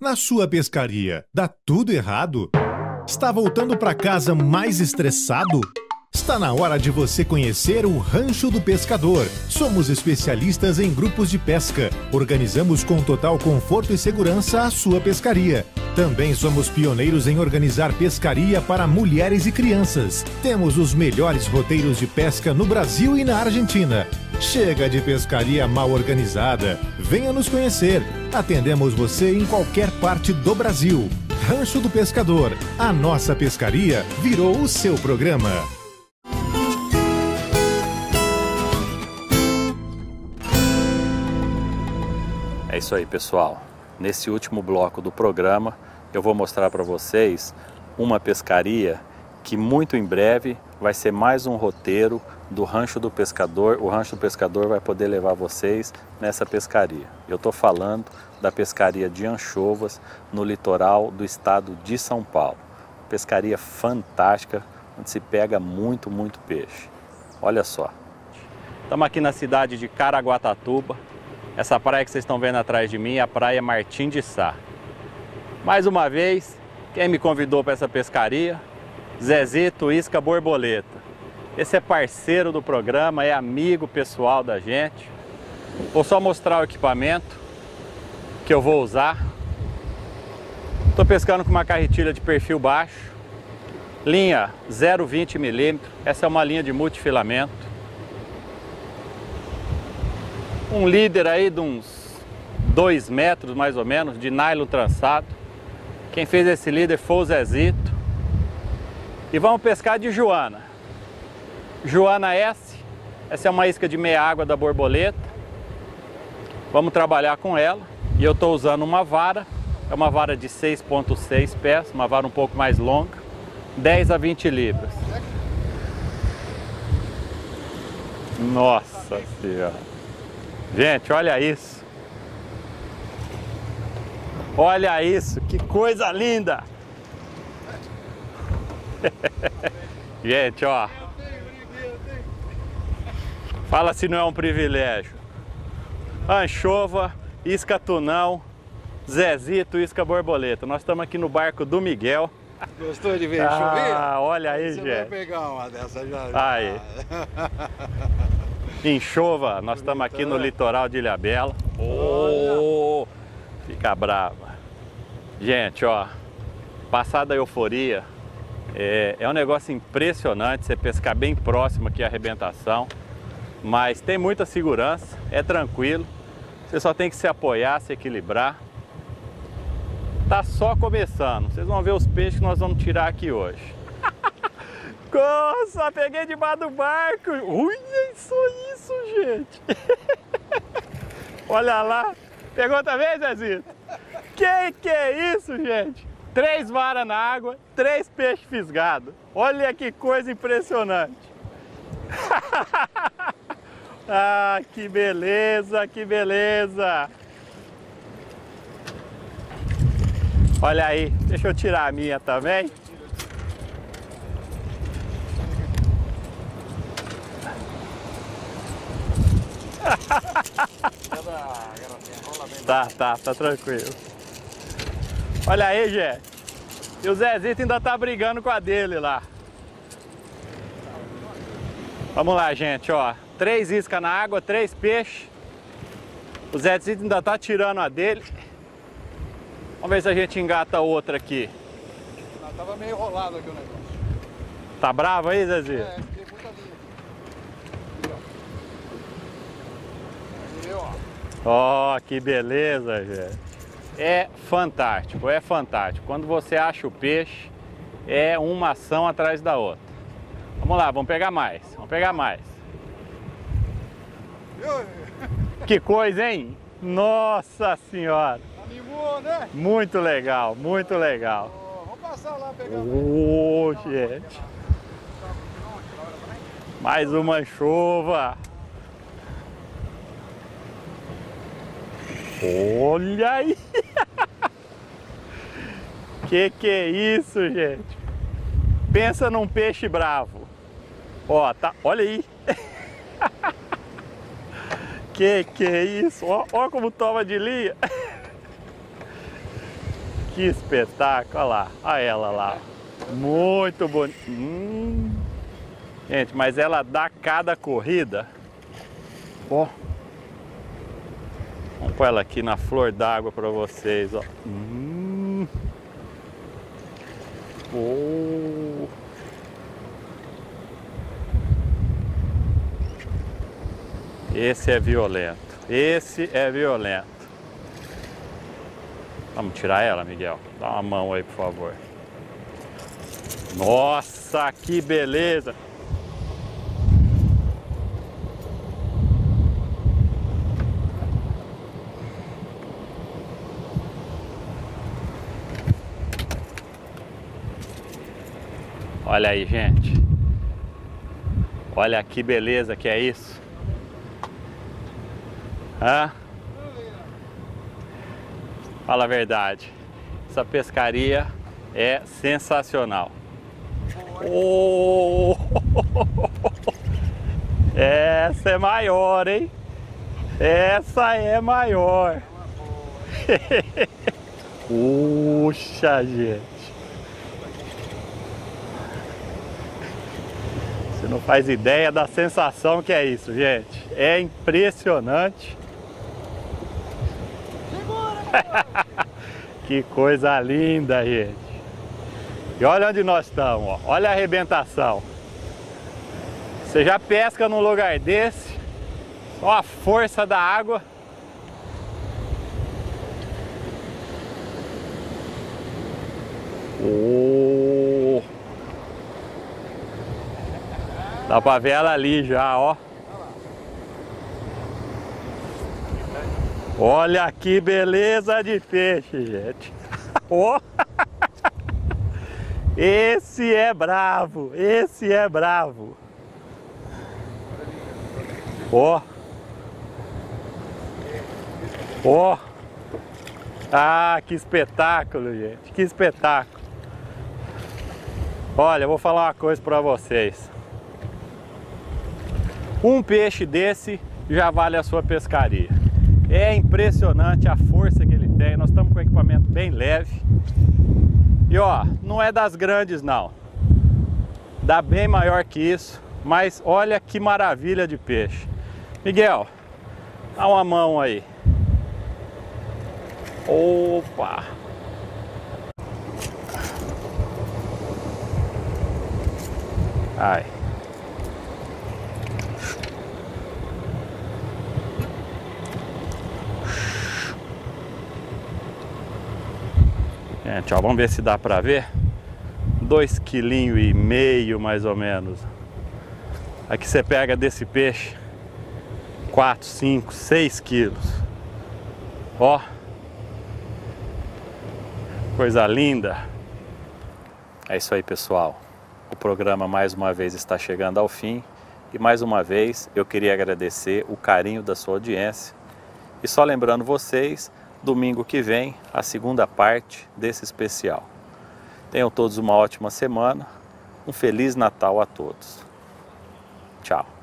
Na sua pescaria, dá tudo errado? Está voltando para casa mais estressado? Está na hora de você conhecer o Rancho do Pescador. Somos especialistas em grupos de pesca. Organizamos com total conforto e segurança a sua pescaria. Também somos pioneiros em organizar pescaria para mulheres e crianças. Temos os melhores roteiros de pesca no Brasil e na Argentina. Chega de pescaria mal organizada. Venha nos conhecer. Atendemos você em qualquer parte do Brasil. Rancho do Pescador. A nossa pescaria virou o seu programa. É isso aí, pessoal. Nesse último bloco do programa, eu vou mostrar para vocês uma pescaria que muito em breve vai ser mais um roteiro do Rancho do Pescador. O Rancho do Pescador vai poder levar vocês nessa pescaria. Eu estou falando da pescaria de anchovas no litoral do estado de São Paulo. Pescaria fantástica, onde se pega muito peixe. Olha só. Estamos aqui na cidade de Caraguatatuba. Essa praia que vocês estão vendo atrás de mim é a Praia Martim de Sá. Mais uma vez, quem me convidou para essa pescaria? Zezito Isca Borboleta. Esse é parceiro do programa, é amigo pessoal da gente. Vou só mostrar o equipamento que eu vou usar. Estou pescando com uma carretilha de perfil baixo, linha 0,20 mm. Essa é uma linha de multifilamento. Um líder aí de uns 2 metros mais ou menos, de nylon trançado. Quem fez esse líder foi o Zezito. E vamos pescar de Joana. Joana S. Essa é uma isca de meia água da Borboleta. Vamos trabalhar com ela. E eu estou usando uma vara. É uma vara de 6,6 pés, uma vara um pouco mais longa. 10 a 20 libras. Nossa Senhora! Gente, olha isso. Olha isso, que coisa linda. Gente, ó. Fala se não é um privilégio. Anchova, isca tunão, Zezito, isca borboleta. Nós estamos aqui no barco do Miguel. Gostou de ver chover? Ah, olha aí, gente. Você vai pegar uma dessa já. Aí. Enxova, nós estamos aqui no litoral de Ilhabela. Oh, fica brava. Gente, ó, passada a euforia, é um negócio impressionante você pescar bem próximo aqui à arrebentação, mas tem muita segurança, é tranquilo, você só tem que se apoiar, se equilibrar. Tá só começando, vocês vão ver os peixes que nós vamos tirar aqui hoje. Nossa, peguei debaixo do barco. Ui, só isso, gente. Olha lá. Pegou também, Zezito? Que é isso, gente? 3 varas na água, 3 peixes fisgados. Olha que coisa impressionante. Ah, que beleza, que beleza. Olha aí, deixa eu tirar a minha também. Tá tranquilo. Olha aí, gente. E o Zezito ainda tá brigando com a dele lá. Vamos lá, gente, ó. 3 iscas na água, 3 peixes. O Zezito ainda tá tirando a dele. Vamos ver se a gente engata outra aqui. Tava meio enrolado aqui o negócio. Tá bravo aí, Zezito? É, fiquei muita linha. Aí, ó. Ó, que beleza, gente. É fantástico, é fantástico. Quando você acha o peixe, é uma ação atrás da outra. Vamos lá, vamos pegar mais, vamos pegar mais. Que coisa, hein? Nossa Senhora! Animou, né? Muito legal, muito legal. Oh, vamos passar lá pegar. Ô, gente. Mais uma anchova. Olha aí! Que é isso, gente? Pensa num peixe bravo. Ó, tá, olha aí. Que é isso? Ó como toma de linha. Que espetáculo, olha lá, olha ela lá. Muito bonita. Gente, mas ela dá cada corrida. Ó. Vamos pôr ela aqui na flor d'água para vocês, ó. Oh. Esse é violento. Esse é violento. Vamos tirar ela, Miguel? Dá uma mão aí, por favor. Nossa, que beleza! Olha aí, gente. Olha que beleza que é isso. Hã? Fala a verdade. Essa pescaria é sensacional. Oh! Essa é maior, hein? Essa é maior. Puxa, gente. Você não faz ideia da sensação que é isso, gente. É impressionante. Que coisa linda, gente. E olha onde nós estamos, ó. Olha a arrebentação. Você já pesca num lugar desse, ó a força da água. Oh. Dá pra ver ela ali já, ó. Olha que beleza de peixe, gente. Oh. Esse é bravo, esse é bravo. Ó. Ó. Ah, que espetáculo, gente. Que espetáculo. Olha, eu vou falar uma coisa pra vocês. Um peixe desse já vale a sua pescaria. É impressionante a força que ele tem. Nós estamos com um equipamento bem leve. E ó, não é das grandes não. Dá bem maior que isso. Mas olha que maravilha de peixe. Miguel, dá uma mão aí. Opa! Ai. Gente, ó, vamos ver se dá pra ver. 2,5 kg mais ou menos. Aqui você pega desse peixe 4, 5, 6 quilos. Ó. Coisa linda. É isso aí, pessoal. O programa mais uma vez está chegando ao fim. E mais uma vez eu queria agradecer o carinho da sua audiência. E só lembrando vocês, domingo que vem, a segunda parte desse especial. Tenham todos uma ótima semana. Um Feliz Natal a todos. Tchau.